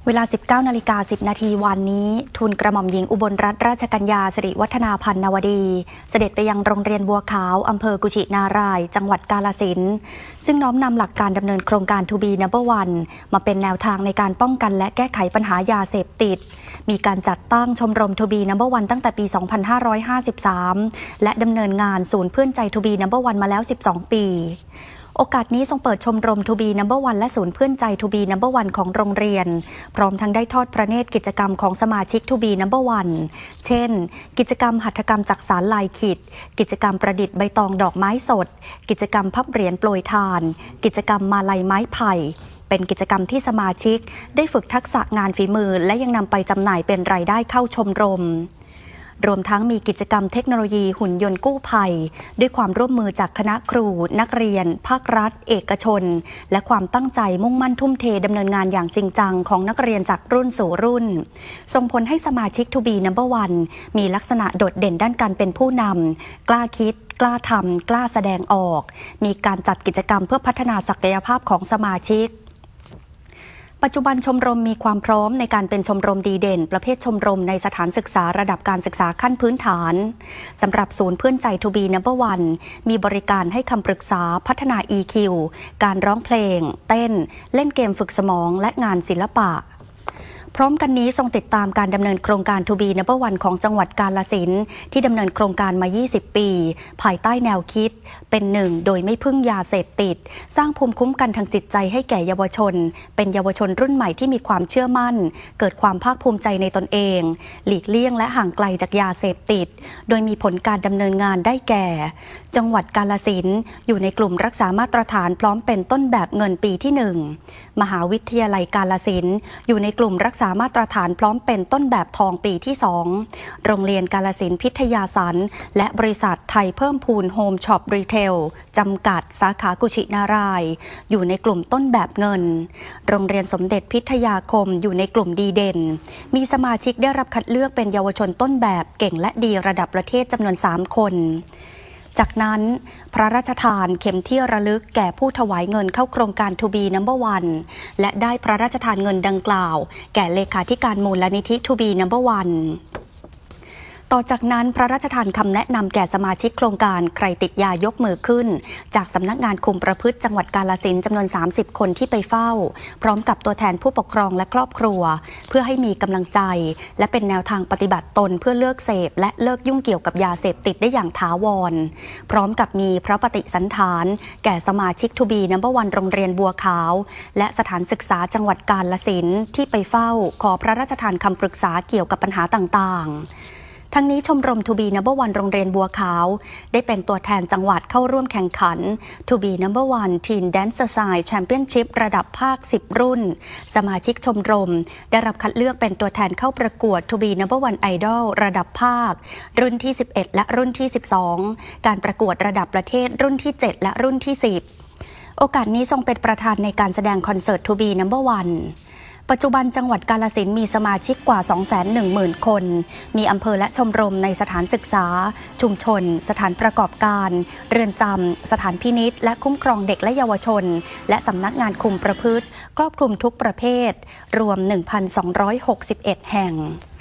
เวลา 19:10 นาทีวันนี้ทูลกระหม่อมหญิงอุบลรัตนราชกัญญาสิริวัฒนาพันนวดีเสด็จไปยังโรงเรียนบัวขาวอำเภอกุชินารายจังหวัดกาฬสินธุ์ซึ่งน้อมนำหลักการดำเนินโครงการ To be Number One มาเป็นแนวทางในการป้องกันและแก้ไขปัญหายาเสพติดมีการจัดตั้งชมรม To be Number One ตั้งแต่ปี 2553 และดำเนินงานศูนย์เพื่อนใจ To be Number One มาแล้ว 12 ปีโอกาสนี้ทรงเปิดชมรม To be Number One และศูนย์เพื่อนใจ To be Number One ของโรงเรียนพร้อมทั้งได้ทอดพระเนตรกิจกรรมของสมาชิก To be Number One เช่นกิจกรรมหัตถกรรมจักสานลายขีดกิจกรรมประดิษฐ์ใบตองดอกไม้สดกิจกรรมพับเหรียญโปรยทานกิจกรรมมาลัยไม้ไผ่เป็นกิจกรรมที่สมาชิกได้ฝึกทักษะงานฝีมือและยังนำไปจำหน่ายเป็นรายได้เข้าชมรมรวมทั้งมีกิจกรรมเทคโนโลยีหุ่นยนต์กู้ภัยด้วยความร่วมมือจากคณะครูนักเรียนภาครัฐเอกชนและความตั้งใจมุ่งมั่นทุ่มเทดำเนินงานอย่างจริงจังของนักเรียนจากรุ่นสู่รุ่นส่งผลให้สมาชิก To be Number One มีลักษณะโดดเด่นด้านการเป็นผู้นำกล้าคิดกล้าทำกล้าแสดงออกมีการจัดกิจกรรมเพื่อพัฒนาศักยภาพของสมาชิกปัจจุบันชมรมมีความพร้อมในการเป็นชมรมดีเด่นประเภทชมรมในสถานศึกษาระดับการศึกษาขั้นพื้นฐานสำหรับศูนย์เพื่อนใจ To be Number One มีบริการให้คำปรึกษาพัฒนา EQ การร้องเพลงเต้นเล่นเกมฝึกสมองและงานศิลปะพร้อมกันนี้ทรงติดตามการดำเนินโครงการ To be Number One ของจังหวัดกาฬสินธุ์ที่ดำเนินโครงการมา 20 ปีภายใต้แนวคิดเป็นหนึ่งโดยไม่พึ่งยาเสพติดสร้างภูมิคุ้มกันทางจิตใจให้แก่เยาวชนเป็นเยาวชนรุ่นใหม่ที่มีความเชื่อมั่นเกิดความภาคภูมิใจในตนเองหลีกเลี่ยงและห่างไกลจากยาเสพติดโดยมีผลการดำเนินงานได้แก่จังหวัดกาฬสินธุ์อยู่ในกลุ่มรักษามาตรฐานพร้อมเป็นต้นแบบเงินปีที่ 1มหาวิทยาลัยกาฬสินธุ์อยู่ในกลุ่มรักษามาตรฐานพร้อมเป็นต้นแบบทองปีที่ 2โรงเรียนกาฬสินธุ์พิทยาสันและบริษัทไทยเพิ่มพูนโฮมช็อปรีเทลจำกัดสาขากุชินารายอยู่ในกลุ่มต้นแบบเงินโรงเรียนสมเด็จพิทยาคมอยู่ในกลุ่มดีเด่นมีสมาชิกได้รับคัดเลือกเป็นเยาวชนต้นแบบเก่งและดีระดับประเทศจำนวน 3 คนจากนั้นพระราชทานเข็มที่ระลึกแก่ผู้ถวายเงินเข้าโครงการ To be Number One และได้พระราชทานเงินดังกล่าวแก่เลขาธิการมูลนิธิ To be Number Oneต่อจากนั้นพระราชทานคำแนะนำแก่สมาชิกโครงการใครติดยายกมือขึ้นจากสำนักงานคุมประพฤติจังหวัดกาฬสินธุ์จำนวน 30 คนที่ไปเฝ้าพร้อมกับตัวแทนผู้ปกครองและครอบครัวเพื่อให้มีกำลังใจและเป็นแนวทางปฏิบัติตนเพื่อเลิกเสพและเลิกยุ่งเกี่ยวกับยาเสพติดได้อย่างถาวรพร้อมกับมีพระปฏิสันถานแก่สมาชิก To be Number One โรงเรียนบัวขาวและสถานศึกษาจังหวัดกาฬสินธุ์ที่ไปเฝ้าขอพระราชทานคำปรึกษาเกี่ยวกับปัญหาต่างๆทั้งนี้ชมรม To be Number One โรงเรียนบัวขาวได้เป็นตัวแทนจังหวัดเข้าร่วมแข่งขัน To be Number One Teen Dance-a-side Championship ระดับภาค 10 รุ่นสมาชิกชมรมได้รับคัดเลือกเป็นตัวแทนเข้าประกวด To be Number One Idol ระดับภาครุ่นที่ 11 และรุ่นที่ 12การประกวดระดับประเทศรุ่นที่ 7 และรุ่นที่ 10โอกาสนี้ทรงเป็นประธานในการแสดงคอนเสิร์ต To be Number Oneปัจจุบันจังหวัดกาฬสินธุ์มีสมาชิกกว่า 210,000 คนมีอำเภอและชมรมในสถานศึกษาชุมชนสถานประกอบการเรือนจำสถานพินิจและคุ้มครองเด็กและเยาวชนและสำนักงานคุมประพฤติครอบคลุมทุกประเภทรวม 1,261 แห่ง